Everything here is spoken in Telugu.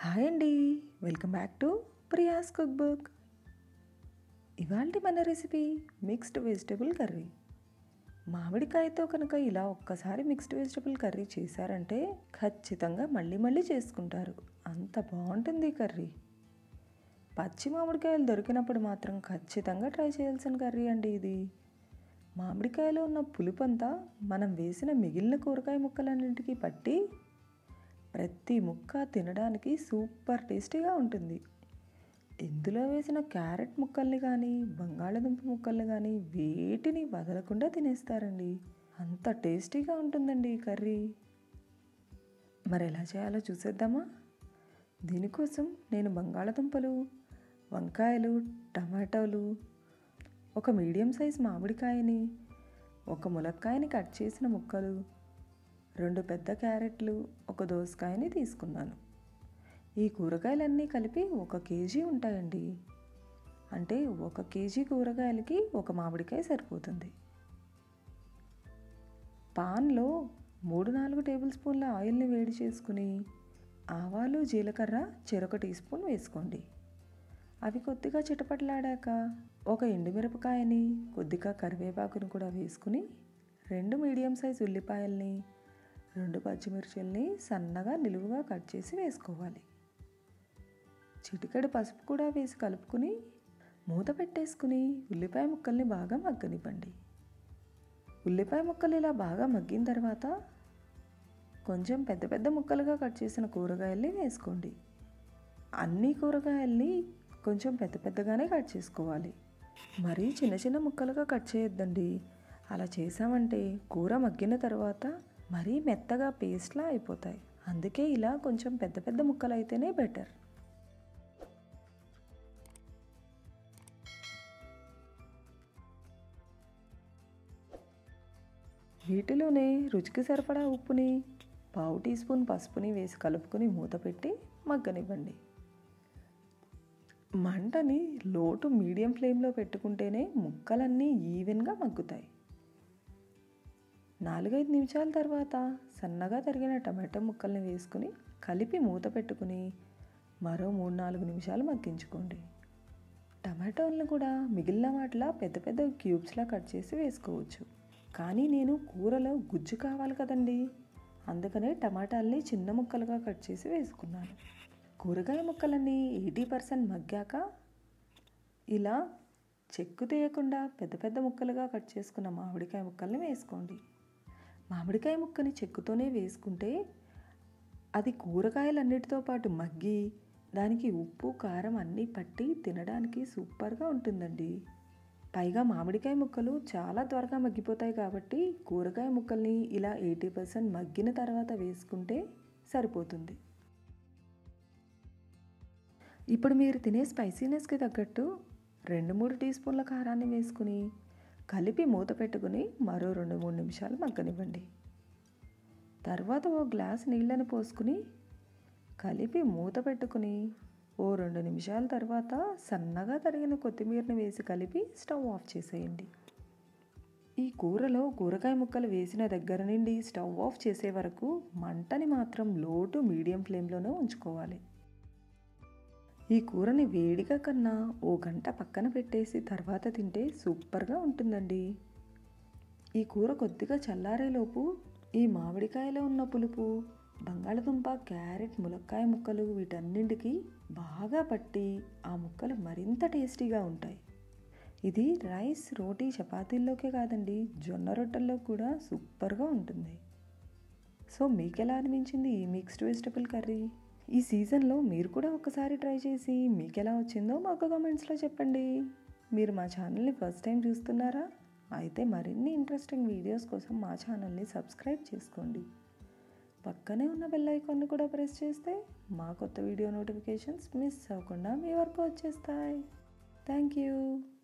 హాయ్ అండి, welcome back to Priya's cook book. ఇవాల్టి మన రెసిపీ మిక్స్డ్ వెజిటబుల్ కర్రీ. మామిడికాయతో కనుక ఇలా ఒక్కసారి మిక్స్డ్ వెజిటబుల్ కర్రీ చేశారంటే ఖచ్చితంగా మళ్ళీ మళ్ళీ చేసుకుంటారు. అంత బాగుంటుంది ఈ కర్రీ. పచ్చి మామిడికాయలు దొరికినప్పుడు మాత్రం ఖచ్చితంగా ట్రై చేయాల్సిన కర్రీ అండి ఇది. మామిడికాయలో ఉన్న పులుపంతా మనం వేసిన మిగిలిన కూరగాయ ముక్కలన్నింటికి పట్టి ప్రతి ముక్క తినడానికి సూపర్ టేస్టీగా ఉంటుంది. ఇందులో వేసిన క్యారెట్ ముక్కల్ని కానీ బంగాళదుంప ముక్కల్ని కానీ వేటిని వదలకుండా తినేస్తారండి. అంత టేస్టీగా ఉంటుందండి ఈ కర్రీ. మరి ఎలా చేయాలో చూసేద్దామా? దీనికోసం నేను బంగాళదుంపలు, వంకాయలు, టమాటోలు, ఒక మీడియం సైజ్ మామిడికాయని, ఒక ములక్కాయని కట్ చేసిన ముక్కలు, 2 పెద్ద క్యారెట్లు, ఒక దోసకాయని తీసుకున్నాను. ఈ కూరగాయలన్నీ కలిపి 1 కేజీ ఉంటాయండి. అంటే 1 కేజీ కూరగాయలకి 1 మామిడికాయ సరిపోతుంది. పాన్లో 3-4 టేబుల్ స్పూన్ల ఆయిల్ని వేడి చేసుకుని ఆవాలు, జీలకర్ర చెరొక టీ స్పూన్ వేసుకోండి. అవి కొద్దిగా చిటపటలాడాక ఒక ఎండుమిరపకాయని, కొద్దిగా కరివేపాకుని కూడా వేసుకుని 2 మీడియం సైజ్ ఉల్లిపాయల్ని, 2 పచ్చిమిర్చిల్ని సన్నగా నిలువుగా కట్ చేసి వేసుకోవాలి. చిటికెడు పసుపు కూడా వేసి కలుపుకుని మూత పెట్టేసుకుని ఉల్లిపాయ ముక్కల్ని బాగా మగ్గనివ్వండి. ఉల్లిపాయ ముక్కలు ఇలా బాగా మగ్గిన తర్వాత కొంచెం పెద్ద పెద్ద ముక్కలుగా కట్ చేసిన కూరగాయల్ని వేసుకోండి. అన్ని కూరగాయల్ని కొంచెం పెద్ద పెద్దగానే కట్ చేసుకోవాలి. మరీ చిన్న చిన్న ముక్కలుగా కట్ చేయొద్దండి. అలా చేసామంటే కూర మగ్గిన తర్వాత మరీ మెత్తగా పేస్ట్లా అయిపోతాయి. అందుకే ఇలా కొంచెం పెద్ద పెద్ద ముక్కలు అయితేనే బెటర్. వీటిలోనే రుచికి సరిపడా ఉప్పుని, పావు టీ స్పూన్ పసుపుని వేసి కలుపుకొని మూత పెట్టి మగ్గనివ్వండి. మంటని లో టు మీడియం ఫ్లేమ్లో పెట్టుకుంటేనే ముక్కలన్నీ ఈవెన్గా మగ్గుతాయి. 4-5 నిమిషాల తర్వాత సన్నగా తరిగిన టమాటో ముక్కల్ని వేసుకుని కలిపి మూత పెట్టుకుని మరో 3-4 నిమిషాలు మగ్గించుకోండి. టమాటోలను కూడా మిగిలిన వాటిలా పెద్ద పెద్ద క్యూబ్స్లా కట్ చేసి వేసుకోవచ్చు. కానీ నేను కూరలో గుజ్జు కావాలి కదండి, అందుకనే టమాటాలని చిన్న ముక్కలుగా కట్ చేసి వేసుకున్నాను. కూరగాయ ముక్కలన్నీ 80% మగ్గాక ఇలా చెక్కు తీయకుండా పెద్ద పెద్ద ముక్కలుగా కట్ చేసుకున్న మామిడికాయ ముక్కల్ని వేసుకోండి. మామిడికాయ ముక్కని చెక్కుతోనే వేసుకుంటే అది కూరగాయలన్నిటితో పాటు మగ్గి దానికి ఉప్పు, కారం అన్నీ పట్టి తినడానికి సూపర్గా ఉంటుందండి. పైగా మామిడికాయ ముక్కలు చాలా త్వరగా మగ్గిపోతాయి కాబట్టి కూరగాయ ముక్కల్ని ఇలా 80% మగ్గిన తర్వాత వేసుకుంటే సరిపోతుంది. ఇప్పుడు మీరు తినే స్పైసీనెస్కి తగ్గట్టు 2-3 టీ స్పూన్ల కారాన్ని వేసుకుని కలిపి మూత పెట్టుకుని మరో 2-3 నిమిషాలు మగ్గనివ్వండి. తర్వాత ఓ గ్లాస్ నీళ్ళని పోసుకుని కలిపి మూత పెట్టుకుని ఓ 2 నిమిషాల తర్వాత సన్నగా తరిగిన కొత్తిమీరని వేసి కలిపి స్టవ్ ఆఫ్ చేసేయండి. ఈ కూరలో కూరగాయ ముక్కలు వేసిన దగ్గర నుండి స్టవ్ ఆఫ్ చేసే వరకు మంటని మాత్రం లో టు మీడియం ఫ్లేమ్లోనే ఉంచుకోవాలి. ఈ కూరని వేడిగా కన్నా ఓ గంట పక్కన పెట్టేసి తర్వాత తింటే సూపర్గా ఉంటుందండి. ఈ కూర కొద్దిగా చల్లారేలోపు ఈ మామిడికాయలో ఉన్న పులుపు బంగాళదుంప, క్యారెట్, ములక్కాయ ముక్కలు వీటన్నింటికి బాగా పట్టి ఆ ముక్కలు మరింత టేస్టీగా ఉంటాయి. ఇది రైస్, రోటీ, చపాతీల్లోకే కాదండి, జొన్న రొట్టెల్లో కూడా సూపర్గా ఉంటుంది. సో మీకు ఎలా అనిపించింది ఈ మిక్స్డ్ వెజిటబుల్ కర్రీ? ఈ సీజన్లో మీరు కూడా ఒకసారి ట్రై చేసి మీకు ఎలా వచ్చిందో మాకు కామెంట్స్లో చెప్పండి. మీరు మా ఛానల్ని ఫస్ట్ టైం చూస్తున్నారా? అయితే మరిన్ని ఇంట్రెస్టింగ్ వీడియోస్ కోసం మా ఛానల్ని సబ్స్క్రైబ్ చేసుకోండి. పక్కనే ఉన్న బెల్ ఐకాన్ని కూడా ప్రెస్ చేస్తే మా కొత్త వీడియో నోటిఫికేషన్స్ మిస్ అవ్వకుండా మీ వరకు వచ్చేస్తాయి. Thank you.